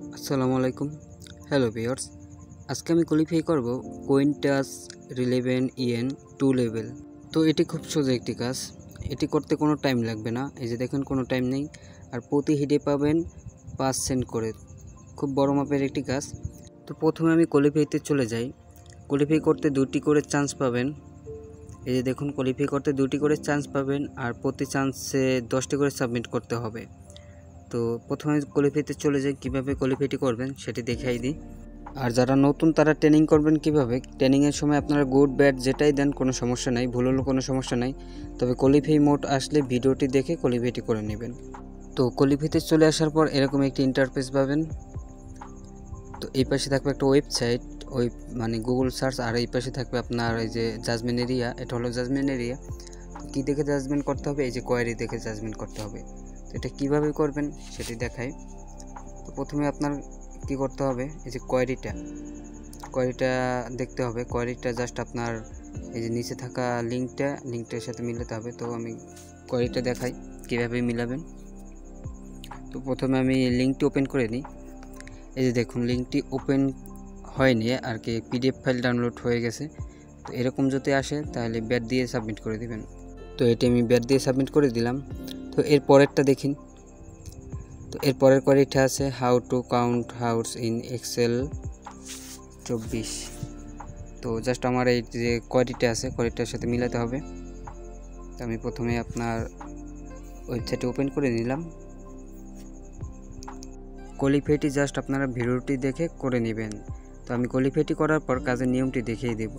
আসসালামু আলাইকুম। Hello viewers, আজকে আমি কোয়ালিফাই করব কোয়েন্টাস রিলেভেন্ট ইএন 2 লেভেল। তো এটি খুব সোজা একটি কাজ, এটি করতে কোনো টাইম লাগবে না। এই যে দেখেন কোনো টাইম নেই, আর প্রতি হেডে পাবেন 5 সেন্ট করে। খুব বড় মাপের একটি কাজ। তো প্রথমে আমি কোয়ালিফাইতে চলে যাই। কোয়ালিফাই করতে 2টি করে চান্স পাবেন। এই যে দেখুন, কোয়ালিফাই করতে 2টি করে চান্স পাবেন, আর প্রতি চান্সে 10টি করে সাবমিট করতে হবে। তো প্রথমে কোয়ালিফাইতে চলে যাই, কীভাবে কোয়ালিফাইটি করবেন সেটি দেখাই দিই। আর যারা নতুন তারা ট্রেনিং করবেন কিভাবে, ট্রেনিংয়ের সময় আপনারা গুড ব্যাড যেটাই দেন কোনো সমস্যা নাই, ভুল হলেও কোনো সমস্যা নাই। তবে কোয়ালিফাই মোড আসলে ভিডিওটি দেখে কোয়ালিফাইটি করে নেবেন। তো কোয়ালিফাইতে চলে আসার পর এরকম একটি ইন্টারফেস পাবেন। তো এই পাশে থাকবে একটা ওয়েবসাইট, মানে গুগল সার্চ, আর এই পাশে থাকবে আপনার এই যে জাজমেন্ট এরিয়া। এটা হলো জাজমেন্ট এরিয়া। কী দেখে জাজমেন্ট করতে হবে? এই যে কোয়ারি দেখে জাজমেন্ট করতে হবে। তো এটা কীভাবে করবেন সেটি দেখাই। তো প্রথমে আপনার কি করতে হবে, এই যে কোয়ারিটা দেখতে হবে। কোয়ারিটা জাস্ট আপনার এই যে নিচে থাকা লিঙ্কটার সাথে মিলাতে হবে। তো আমি কোয়ারিটা দেখাই কীভাবে মিলাবেন। তো প্রথমে আমি লিঙ্কটি ওপেন করে নিই। এই যে দেখুন, লিঙ্কটি ওপেন হয়নি আর কি, পিডিএফ ফাইল ডাউনলোড হয়ে গেছে। তো এরকম যদি আসে তাহলে ব্যাট দিয়ে সাবমিট করে দিবেন। তো এটি আমি ব্যাট দিয়ে সাবমিট করে দিলাম। তো এর পরেরটা দেখিন। তো এর পরের কোয়ারিটা আছে how to count house in Excel 24। তো জাস্ট আমার এই যে কোয়ারিটা আছে, কোয়ারিটার সাথে মিলাতে হবে। তো আমি প্রথমে আপনার ওয়েবসাইটে ওপেন করে নিলাম। কোয়ালিফাইটি জাস্ট আপনারা ভিডিওটি দেখে করে নেবেন। তো আমি কোয়ালিফাইটি করার পর কাজের নিয়মটি দেখিয়ে দেব।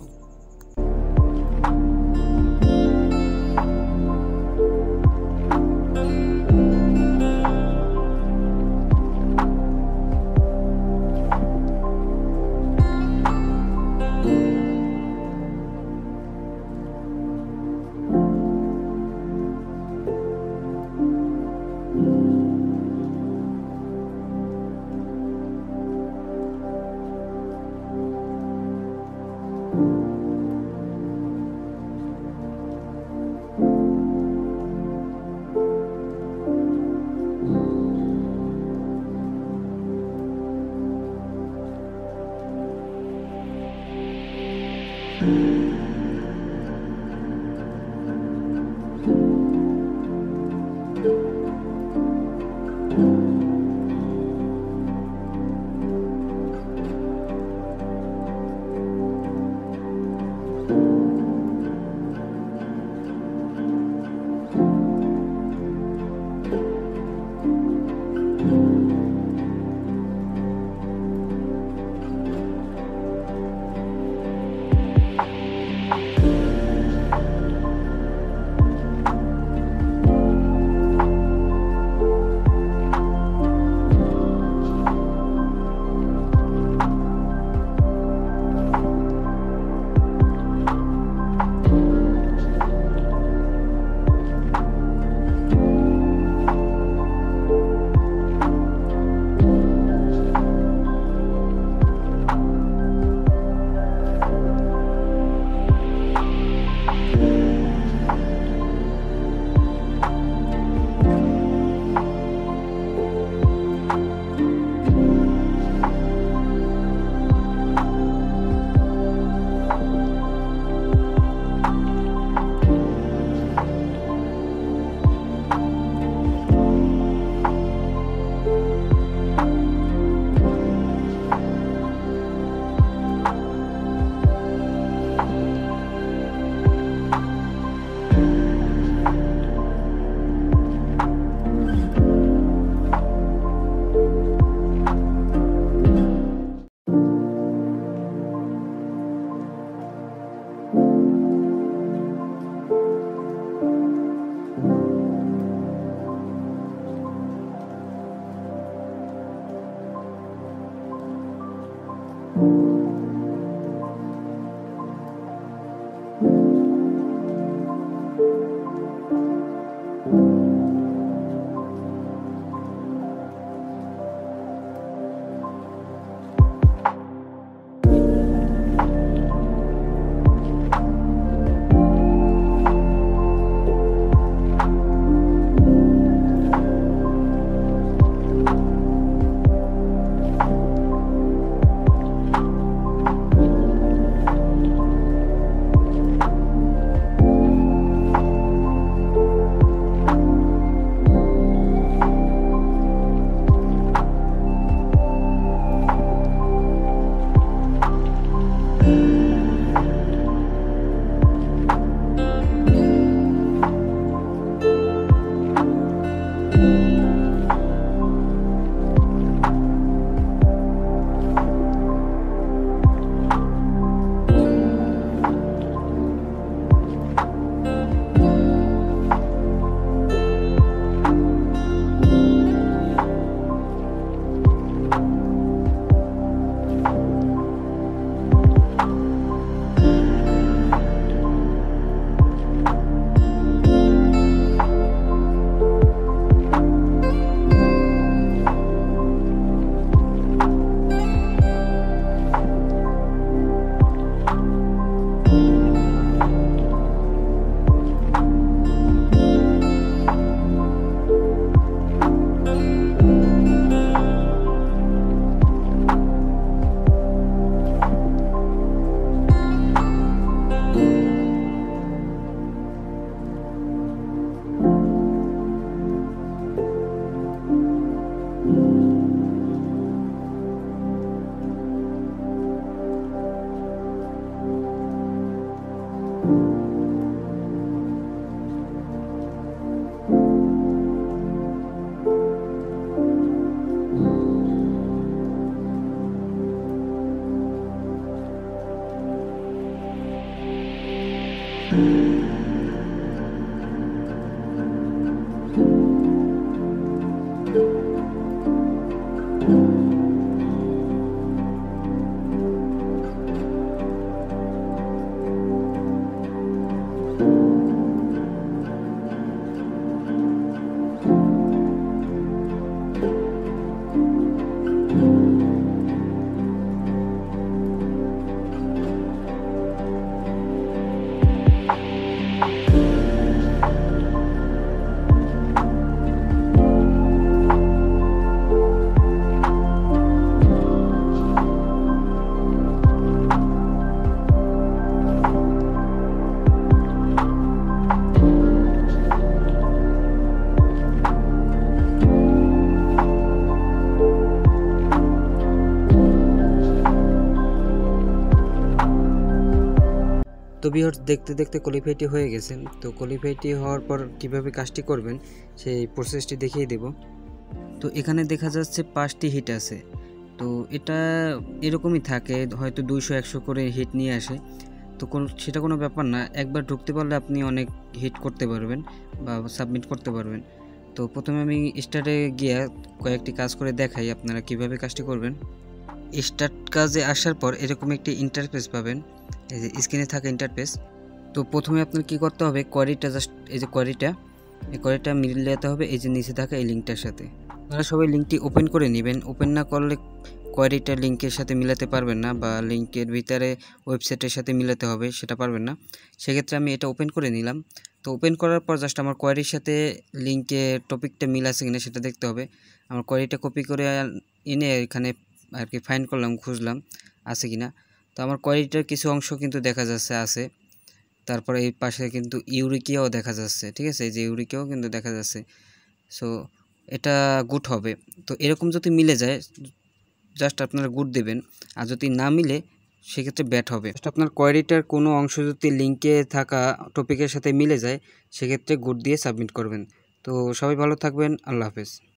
তো ভিউয়ার্স দেখতে দেখতে কোয়ালিফাইটি হয়ে গেছে। তো কোয়ালিফাইটি হওয়ার পর কিভাবে কাজটি করবেন সেই প্রসেসটি দেখিয়ে দেব। তো এখানে দেখা যাচ্ছে 5টি হিট আছে। তো এটা এরকমই থাকে, হয়তো 200-100 করে হিট নিয়ে আসে। তো সেটা কোনো ব্যাপার না, একবার ঢুকতে পারলে আপনি অনেক হিট করতে পারবেন বা সাবমিট করতে পারবেন। তো প্রথমে আমি স্টার্টে গিয়ে কয়েকটি কাজ করে দেখাই আপনারা কিভাবে কাজটি করবেন। স্টার্ট কাজে আসার পর এরকম একটি ইন্টারফেস পাবেন, এই যে স্ক্রিনে থাকা ইন্টারফেস। তো প্রথমে আপনার কি করতে হবে, কোয়ারিটা জাস্ট এই যে কোয়ারিটা মিলাতে হবে এই যে নিচে থাকা এই লিঙ্কটার সাথে। আপনারা সবাই লিঙ্কটি ওপেন করে নেবেন, ওপেন না করলে কোয়ারিটা লিঙ্কের সাথে মিলাতে পারবেন না, বা লিঙ্কের ভিতরে ওয়েবসাইটের সাথে মিলাতে হবে সেটা পারবেন না। সেক্ষেত্রে আমি এটা ওপেন করে নিলাম। তো ওপেন করার পর জাস্ট আমার কোয়ারির সাথে লিঙ্কের টপিকটা মিল আছে কিনা সেটা দেখতে হবে। আমার কোয়ারিটা কপি করে এনে এখানে আর কি ফাইন্ড করলাম, খুঁজলাম আছে কিনা। তো আমার কোয়ারিটার কিছু অংশ কিন্তু দেখা যাচ্ছে আছে। তারপরে এই পাশে কিন্তু ইউরিকিয়াও দেখা যাচ্ছে, ঠিক আছে, এই যে ইউরিকিয়াও কিন্তু দেখা যাচ্ছে। সো এটা গুড হবে। তো এরকম যদি মিলে যায় জাস্ট আপনারা গুড দেবেন, আর যদি না মিলে সেক্ষেত্রে ব্যাড হবে। জাস্ট আপনার কোয়ারিটার কোনো অংশ যদি লিঙ্কে থাকা টপিকের সাথে মিলে যায় সেক্ষেত্রে গুড দিয়ে সাবমিট করবেন। তো সবাই ভালো থাকবেন, আল্লাহ হাফেজ।